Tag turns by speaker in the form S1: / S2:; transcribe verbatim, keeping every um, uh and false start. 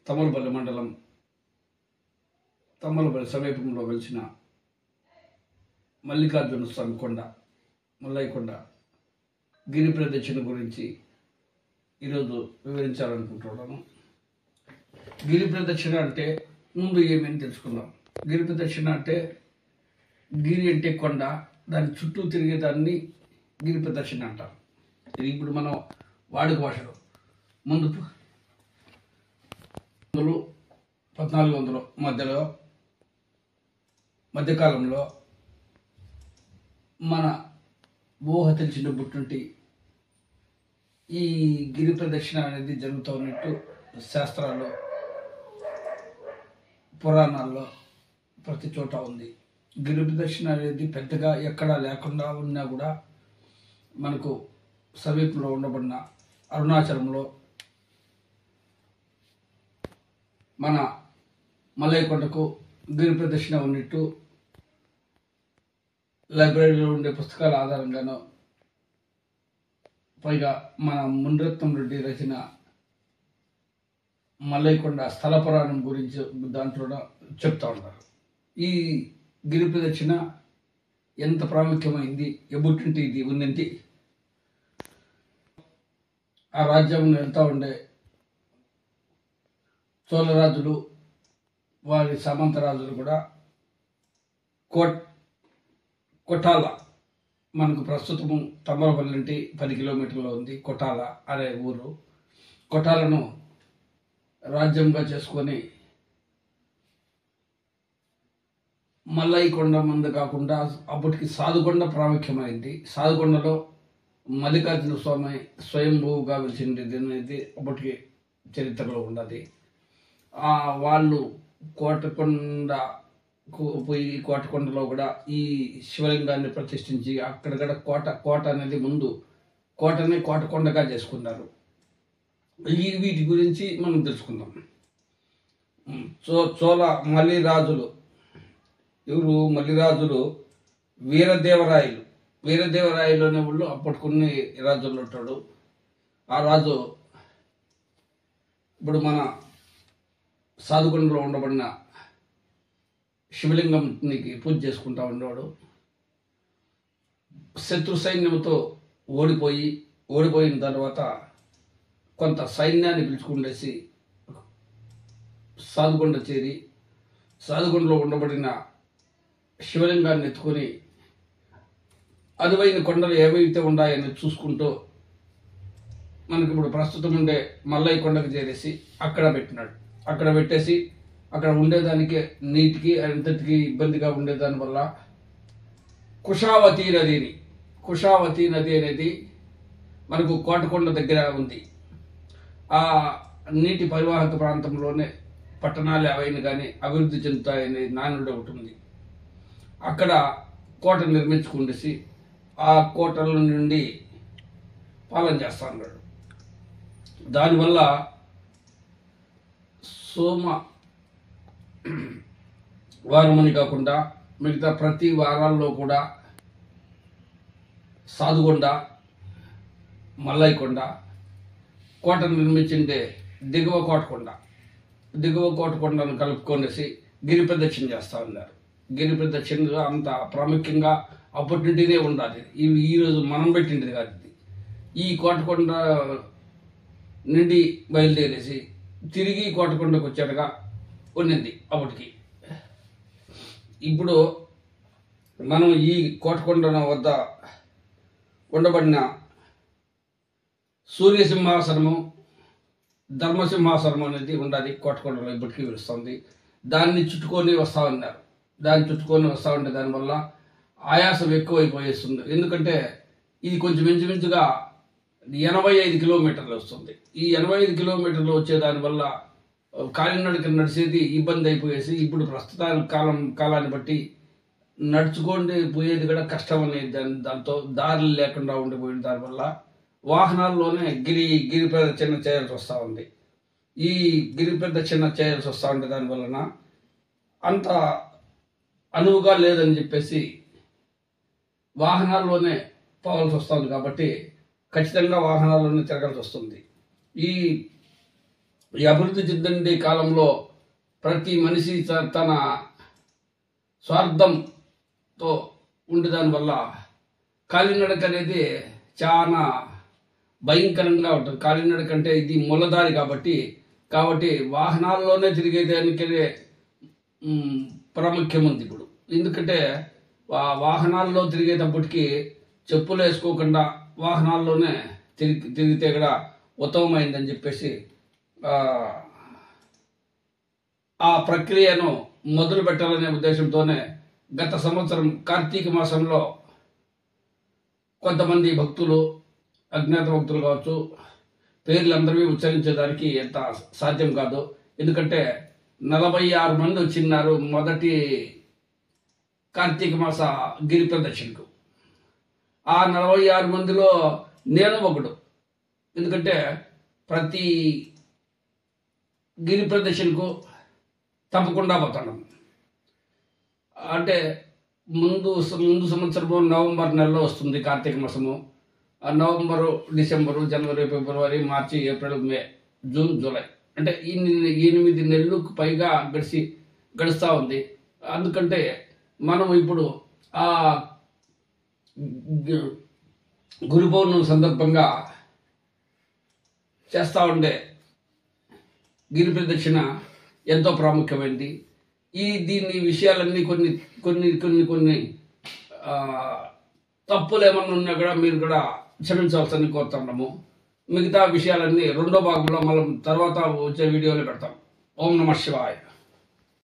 S1: తమ్మలపల్లి మండలం తమ్మలపల్లి సమీపంలో వెలిసిన మల్లికార్జున స్వామి కొండ మల్లయ్య కొండ గిరి ప్రదక్షిణ గురించి ఈరోజు వివరించాలనుకుంటున్నాను. గిరి ప్రదక్షిణ అంటే ముందు ఏమని తెలుసుకుందాం. గిరి ప్రదక్షిణ అంటే గిరి అంటే కొండ, దాని చుట్టూ తిరిగేదాన్ని గిరి ప్రదక్షిణ అంటారు. ఇది ఇప్పుడు మనం వాడుక భాషలో ముందు వందలు పద్నాలుగు వందల మధ్యలో మధ్యకాలంలో మన ఊహ తెలిసిన బుట్టుంటి ఈ గిరి ప్రదక్షిణ అనేది జరుగుతూ ఉన్నట్టు శాస్త్రాల్లో పురాణాల్లో ప్రతి చోట ఉంది. గిరి ప్రదక్షిణ అనేది పెద్దగా ఎక్కడా లేకుండా ఉన్నా కూడా మనకు సమీపంలో ఉండబడిన అరుణాచలంలో మన మల్లయ్య కొండకు గిరి ప్రదక్షిణ ఉన్నట్టు లైబ్రరీలో ఉండే పుస్తకాల ఆధారంగానో, పైగా మన మునిరత్నం రెడ్డి రచన మల్లయ్య కొండ స్థల పురాణం గురించి దాంట్లో చెప్తా ఉంటారు. ఈ గిరి ప్రదక్షిణ ఎంత ప్రాముఖ్యమైంది, ఎబుట్టింటి ఇది ఉన్నింటి ఆ రాజ్యం వెళ్తూ ఉండే చోళరాజులు వారి సామంతరాజులు కూడా కోట్ కొటాల మనకు ప్రస్తుతము తమ్మలపల్లి నుండి పది కిలోమీటర్లో ఉంది. కొటాల అనే ఊరు. కొటాలను రాజ్యంగా చేసుకొని మల్లయ్య కొండ మందు కాకుండా అప్పటికి సాధుకొండ ప్రాముఖ్యమైంది. సాధుకొండలో మల్లికార్జున స్వామి స్వయంభూగా వెలిసిండేది అనేది అప్పటికి చరిత్రలో ఉన్నది. వాళ్ళు కోటకొండ పోయి కోటకొండలో కూడా ఈ శివలింగాన్ని ప్రతిష్ఠించి అక్కడ కూడా కోట కోట అనేది ముందు కోటని కోటకొండగా చేసుకున్నారు. ఈ వీటి గురించి మనం తెలుసుకుందాం. చో చోళ మల్లిరాజులు ఎవరు? మల్లిరాజులు వీరదేవరాయలు. వీరదేవరాయలు అనే వాళ్ళు అప్పటికొన్ని రాజులు ఉంటాడు. ఆ రాజు ఇప్పుడు మన సాధుకొండలో ఉండబడిన శివలింగంకి పూజ చేసుకుంటా ఉండేవాడు. శత్రు సైన్యంతో ఓడిపోయి ఓడిపోయిన తర్వాత కొంత సైన్యాన్ని పిలుచుకుండేసి సాధుకొండ చేరి సాధుకొండలో ఉండబడిన శివలింగాన్ని ఎత్తుకొని అదువైన కొండలు ఏవైతే ఉన్నాయని చూసుకుంటూ మనకి ఇప్పుడు ప్రస్తుతం ఉండే మల్లయ్య కొండకు చేరేసి అక్కడ పెట్టినాడు. అక్కడ పెట్టేసి అక్కడ ఉండేదానికి నీటికి అంతటికి ఇబ్బందిగా ఉండేదాని వల్ల కుషావతి నదిని కుషావతి నది అనేది మనకు కోటకొండ దగ్గర ఉంది. ఆ నీటి పరివాహక ప్రాంతంలోనే పట్టణాలు అవైన కానీ అభివృద్ధి చెందుతాయనే నానుడు ఒకటి ఉంది. అక్కడ కోట నిర్మించుకుండేసి ఆ కోటల నుండి పాలన చేస్తా ఉన్నాడు. దానివల్ల సోమ వారమని కాకుండా మిగతా ప్రతి వారాల్లో కూడా సాధుకొండ మల్లయ్య కొండ కోటను నిర్మించిండే దిగువ కోటకొండ దిగువ కోటకొండను కలుపుకొనేసి గిరి ప్రదక్షిణ చేస్తూ ఉన్నారు. గిరి ప్రదక్షిణ అంత ప్రాముఖ్యంగా అప్పటి నుండినే ఉండాలి. ఇవి ఈరోజు మనం పెట్టింది కాదు. ఇది ఈ కోటకొండ నుండి బయలుదేరేసి తిరిగి కోటకొండకు వచ్చాడుగా ఉన్నింది అప్పటికి. ఇప్పుడు మనం ఈ కోటకొండ వద్ద ఉండబడిన సూర్యసింహాసనము ధర్మసింహాసనం అనేది ఉండాలి. కోటకొండలో ఇప్పటికీ పిలుస్తుంది. దాన్ని చుట్టుకొని వస్తూ ఉన్నారు. దాన్ని చుట్టుకొని వస్తూ ఉంటే దానివల్ల ఆయాసం ఎక్కువైపోయేస్తుంది. ఎందుకంటే ఇది కొంచెం ఇంచుమించుగా ఎనభై ఐదు కిలోమీటర్లు వస్తుంది. ఈ ఎనభై ఐదు కిలోమీటర్లు వచ్చే దానివల్ల కాలినడక నడిచేది ఇబ్బంది అయిపోయేసి ఇప్పుడు ప్రస్తుతానికి కాలం కాలాన్ని బట్టి నడుచుకోండి పోయేది కూడా కష్టం అనేది దాని దాంతో దారులు లేకుండా ఉండిపోయిన దానివల్ల వాహనాల్లోనే గిరి గిరి ప్రదక్షిణ చేయాల్సి వస్తూ ఉంది. ఈ గిరి ప్రదక్షిణ చేయాల్సి వస్తూ ఉంటే దానివలన అంత అనువుగా లేదని చెప్పేసి వాహనాల్లోనే పోవాల్సి వస్తుంది. కాబట్టి ఖచ్చితంగా వాహనాల్లోనే తిరగాల్సి వస్తుంది. ఈ ఈ అభివృద్ధి చెందండి కాలంలో ప్రతి మనిషి తన స్వార్థంతో ఉండే దానివల్ల కాలినడక అనేది చాలా భయంకరంగా ఉంటుంది. కాలినడక అంటే ఇది మూలదారి కాబట్టి కాబట్టి వాహనాల్లోనే తిరిగేదానికే ప్రాముఖ్యం ఉంది ఇప్పుడు. ఎందుకంటే వాహనాల్లో తిరిగేటప్పటికి చెప్పులు వేసుకోకుండా వాహనాల్లోనే తిరిగి తిరిగితే కూడా ఉత్తమమైందని చెప్పేసి ఆ ప్రక్రియను మొదలు పెట్టాలనే ఉద్దేశంతోనే గత సంవత్సరం కార్తీక మాసంలో కొంతమంది భక్తులు, అజ్ఞాత భక్తులు కావచ్చు, పేర్లందరివి ఉచ్చరించేదానికి ఎంత సాధ్యం కాదు. ఎందుకంటే నలభై ఆరు మంది వచ్చిన్నారు మొదటి కార్తీక మాస గిరి ప్రదక్షిణకు. ఆ నలభై ఆరు మందిలో నేను ఒకడు. ఎందుకంటే ప్రతి గిరి ప్రదక్షిణకు తప్పకుండా పోతాను. అంటే ముందు ముందు సంవత్సరము నవంబర్ నెలలో వస్తుంది కార్తీక మాసము. నవంబరు, డిసెంబరు, జనవరి, ఫిబ్రవరి, మార్చి, ఏప్రిల్, మే, జూన్, జూలై అంటే ఈ ఎనిమిది నెలలకు పైగా గడిచి గడుస్తూ ఉంది. అందుకంటే మనం ఇప్పుడు ఆ గురు పౌర్ణమి సందర్భంగా చేస్తూ ఉండే గిరి ప్రదక్షిణ ఎంతో ప్రాముఖ్యమైనది. ఈ దీన్ని విషయాలన్నీ కొన్ని కొన్ని కొన్ని కొన్ని తప్పులు ఏమన్నా ఉన్నా కూడా మీరు కూడా క్షమించవలసని కోరుతున్నాము. మిగతా విషయాలన్నీ రెండో భాగంలో మనం తర్వాత వచ్చే వీడియోలో పెడతాం. ఓం నమః శివాయ.